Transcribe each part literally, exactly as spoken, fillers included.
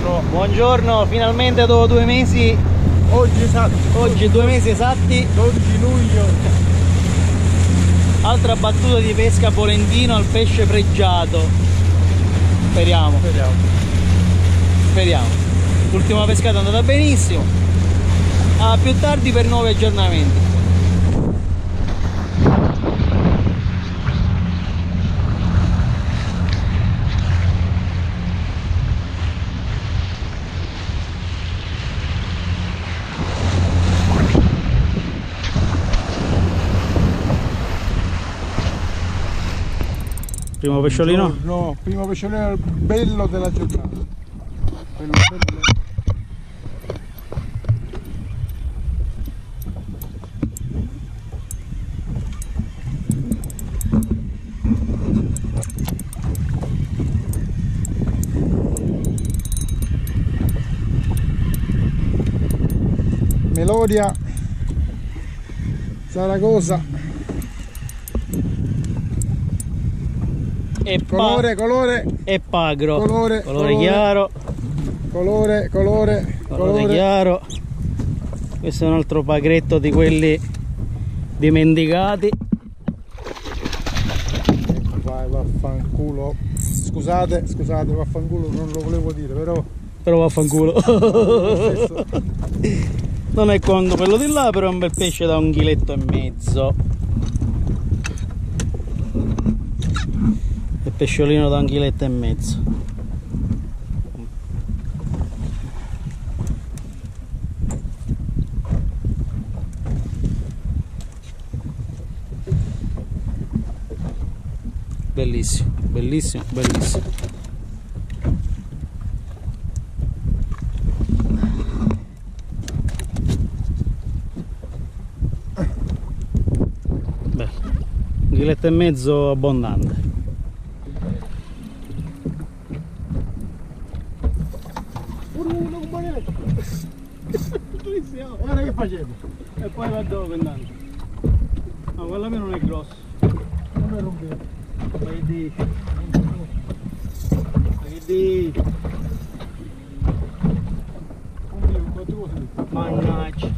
buongiorno. Buongiorno, finalmente dopo due mesi. Oggi esatto. Oggi due mesi esatti. dodici luglio. Altra battuta di pesca a Volentino al pesce pregiato. Speriamo. Speriamo. Speriamo. L'ultima pescata è andata benissimo. A più tardi per nuovi aggiornamenti. Primo pesciolino? No, primo pesciolino bello della giornata. Bello, bello. Melodia, Zaragoza. E colore, colore e pagro. Colore, colore, colore chiaro. Colore, colore, Colore, colore chiaro. Questo è un altro pagretto di quelli dimenticati. Ecco, vai, vaffanculo. Scusate, scusate, vaffanculo non lo volevo dire, però. Però vaffanculo. Non è quanto quello di là, però è un bel pesce da un chiletto e mezzo. Il pesciolino da un chiletto e mezzo. Bellissimo, bellissimo, bellissimo. Bello. Un chiletto e mezzo abbondante. Guarda che facevo. E poi va dove andando? No, quello mio non è grosso. Non è rompido. Ma che dici? Ma che dici? Mannaggia.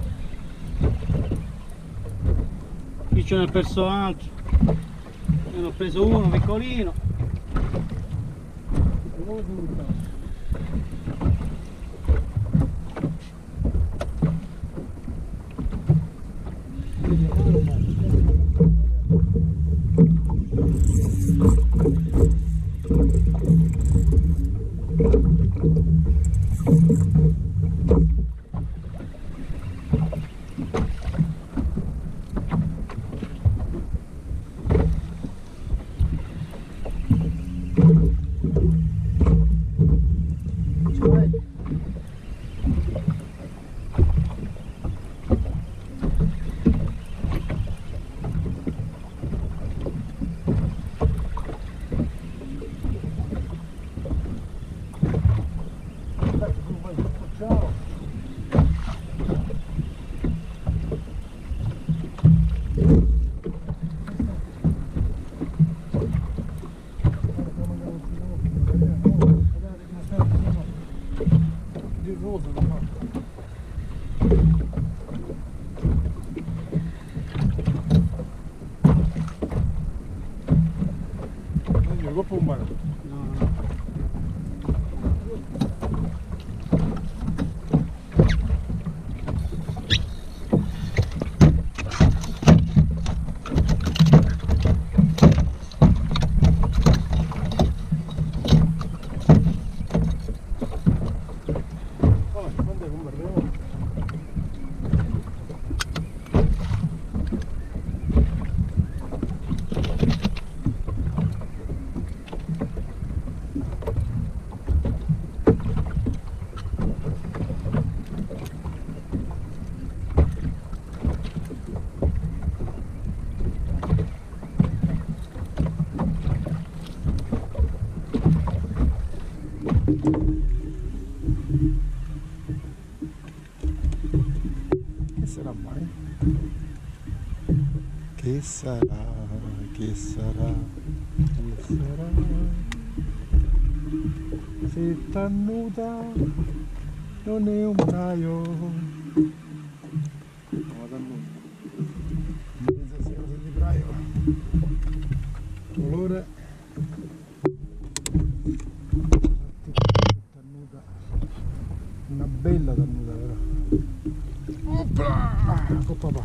Qui ce ne ho perso un altro. Io ne ho preso uno piccolino. Che sarà mai? Che sarà? Che sarà? Che sarà? Si t'annuta non è un braio. No, t'annuta. Pensa sia cosa di braio. Colore. Tannuta. Una bella tannuta, vero? Opla! Ecco papà.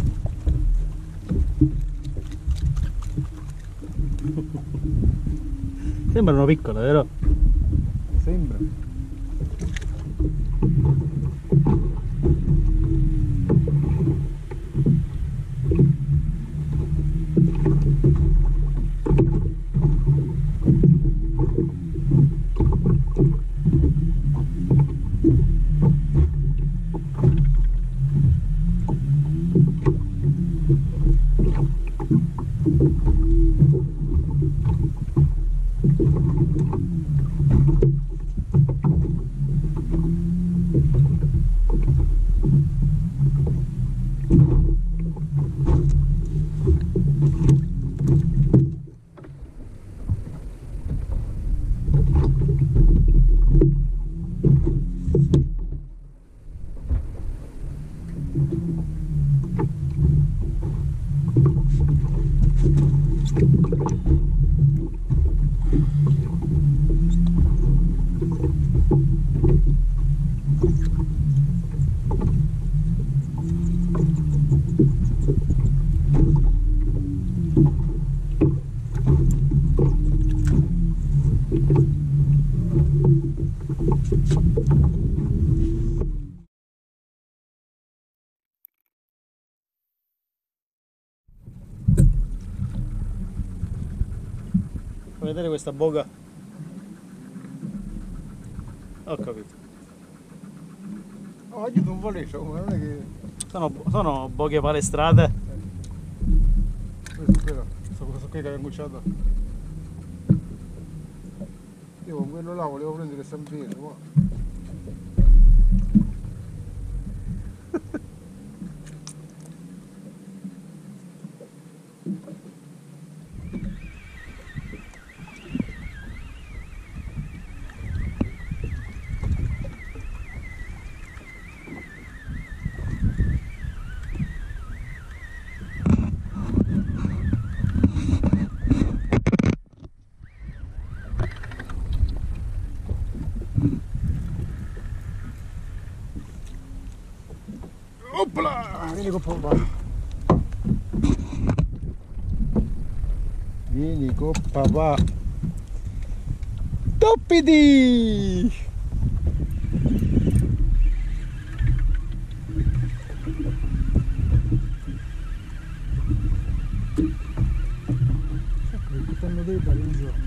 Sembrano piccole, vero? Sembra. Vuoi vedere questa boga? Ho capito. Oh, io non volevo, ma non è che... Sono, sono boghe palestrate. Questo però, questo qui che hai angucciato. Io con quello là volevo prendere San Pietro, ma... Opla! Vieni con papà. Vieni con papà. Toppiti! Stanno dei paesi.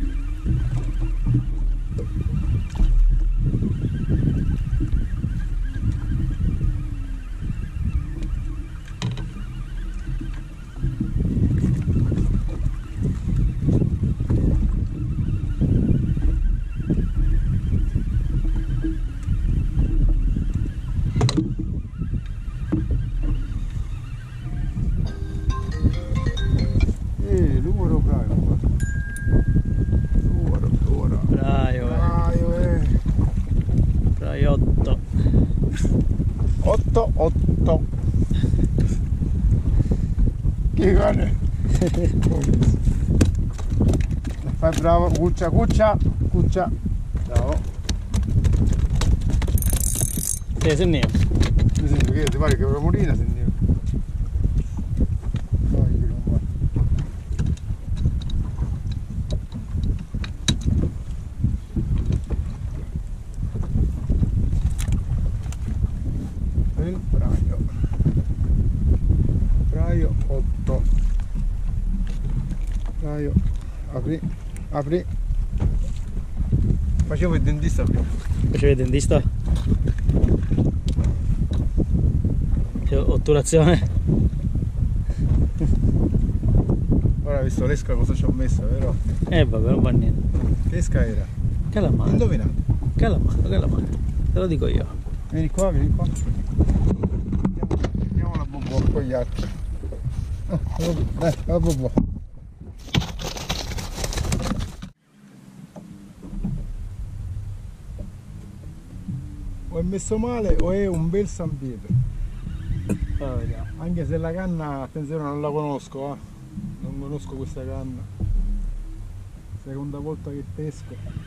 otto otto che cane. Fai bravo, cuccia cuccia cuccia, bravo. Sì, se ne Mi sembra che ti pare che è una morina, se ne il braio braio otto braio apri apri facevo il dentista prima. Facevi il dentista? Che otturazione. Ora visto l'esca cosa ci ho messo, vero? Eh vabbè, non fa niente. Che esca era? Calamaro. Indovinato. Calamaro, calamaro. Te lo dico io. Vieni qua, vieni qua. Vediamo la bobò con gli altri. Eh, la bobò. o è messo male o è un bel San Pietro. Poi vediamo. Anche se la canna, attenzione, non la conosco, eh. Non conosco questa canna. Seconda volta che pesco.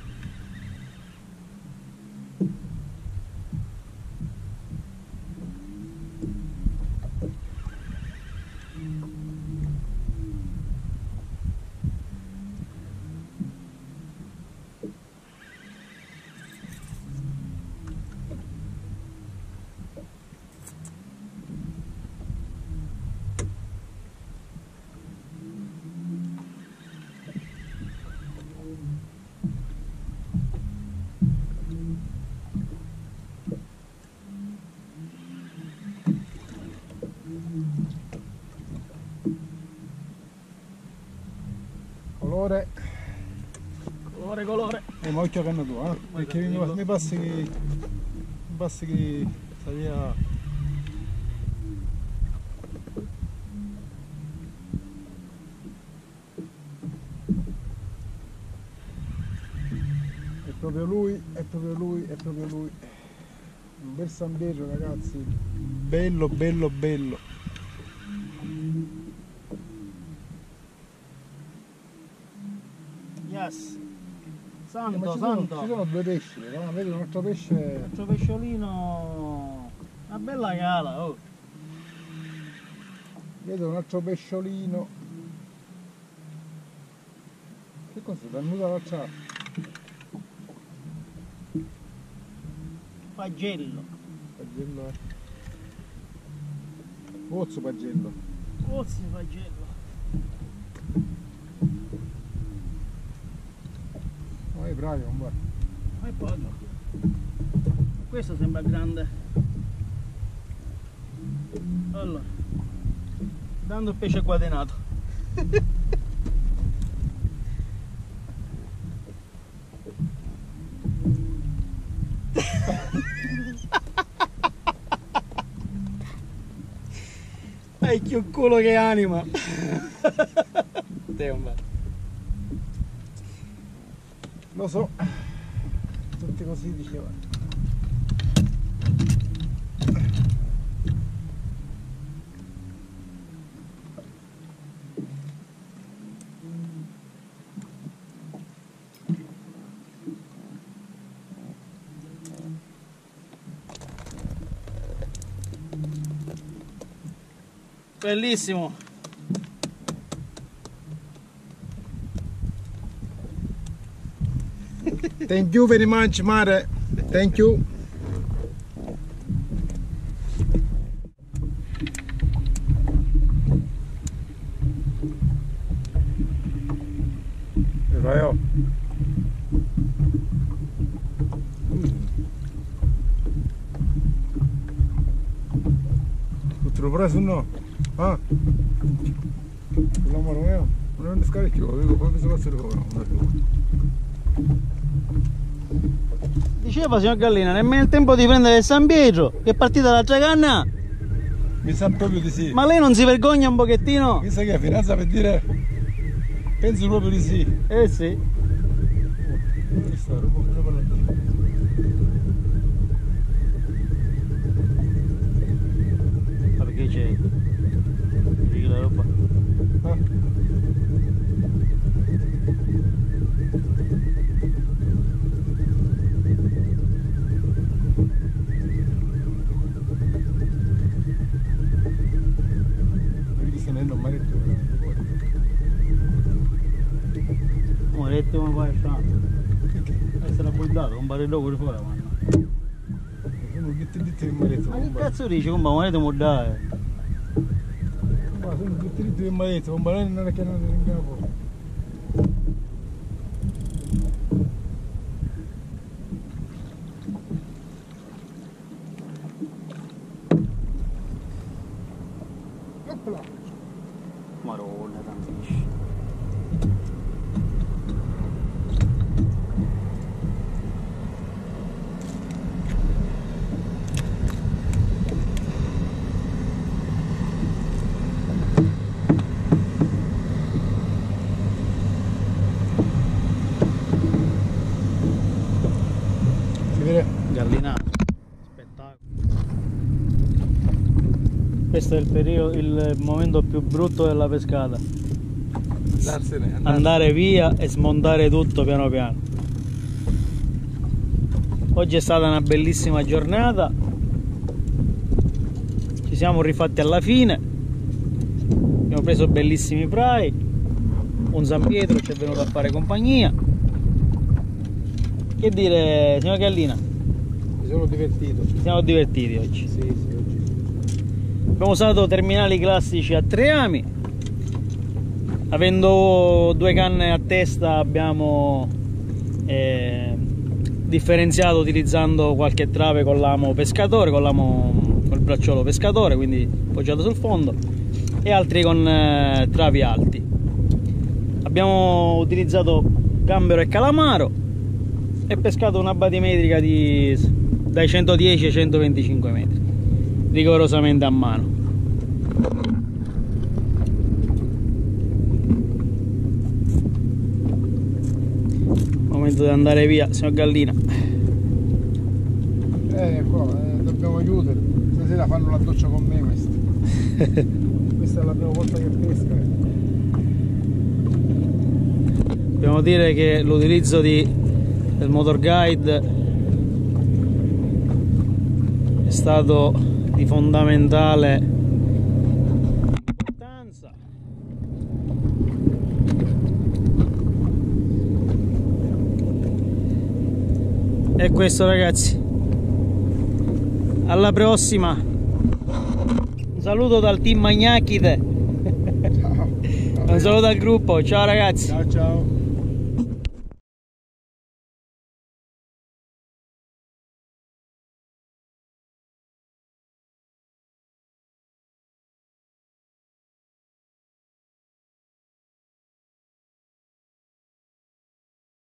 Colore. Colore, colore. Eh, ma occhio canna tua, eh? Perché mi, mi passi che. Mi passi che. Sta via. È proprio lui, è proprio lui, è proprio lui. Un bel San Pietro, ragazzi. Bello, bello, bello. Yes. Eh, Santo, ma ci sono, santo. ci sono due pesci, no? Vedi un altro pesce. Un altro pesciolino. Una bella cala, oh. Vedo un altro pesciolino. Che cos'è? Venuta la ciao. Pagello. Pagello è. Pozzo pagello. Pozzi pagello. Vai bravi, non guarda. Ma è poco. Questo sembra grande. Allora. Dando il pesce quadernato. È che culo che anima. Te un bel. Lo so. Tutti così dicevano. Bellissimo. Thank you very much, Mare. Thank you. E vai, oh. Te l'ho preso o no? Ah? L'amore mio? Non è scarico, vedo poi bisogna essere fuori. Diceva signor Gallina, nemmeno il tempo di prendere il San Pietro, che è partita l'altra canna. Mi sa proprio di sì. Ma lei non si vergogna un pochettino? Mi sa che è finanza per dire. Penso proprio di sì. Eh sì. Che sta, rubo pure per la gente. Ma perché c'è? Vedi la roba? Ah. Vedi se ne è un maretto veramente fuori. Moretto come fai a fare? Essere abbondato, un barello pure fuori, ma. Sono tutti dritti del maretto. Ma che cazzo dici? Come moretto mo dai? Ma sono tutti dritti del maretto, un barello non è che non è in capo. Opla! Maronna, tanti pesci. questo è il periodo, il momento più brutto della pescata. Andarsene, andarsene. Andare via e smontare tutto piano piano. Oggi è stata una bellissima giornata, ci siamo rifatti alla fine, abbiamo preso bellissimi prai, un San Pietro ci è venuto a fare compagnia. Che dire, signor Gallina? Mi sono divertito. Ci siamo divertiti oggi. Sì, sì, oggi. Abbiamo usato terminali classici a tre ami, avendo due canne a testa abbiamo eh, differenziato utilizzando qualche trave con l'amo pescatore, con l'amo col bracciolo pescatore, quindi poggiato sul fondo, e altri con eh, travi alti. Abbiamo utilizzato gambero e calamaro e pescato una batimetrica di dai centodieci ai centoventicinque metri, rigorosamente a mano. Momento di andare via, signor Gallina. Eh, qua, eh, dobbiamo aiutare. Stasera fanno la doccia con me questi. Questa è la prima volta che pesca. Dobbiamo dire che l'utilizzo di del motor guide è stato di fondamentale importanza. E questo, ragazzi, alla prossima. Un saluto dal team Magnacchide. Ciao. Un saluto al gruppo, ciao ragazzi. Ciao ciao.